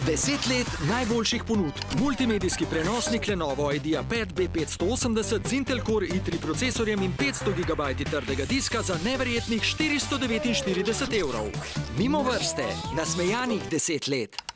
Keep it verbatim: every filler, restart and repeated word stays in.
Deset let najboljših ponudb. Multimedijski prenosnik Lenovo Idea Pad B petsto osemdeset z Intel Core i tri procesorjem in petsto gigabajtov trdega diska za neverjetnih štiristo devetinštirideset evrov. Mimo vrste, nasmejanih deset let.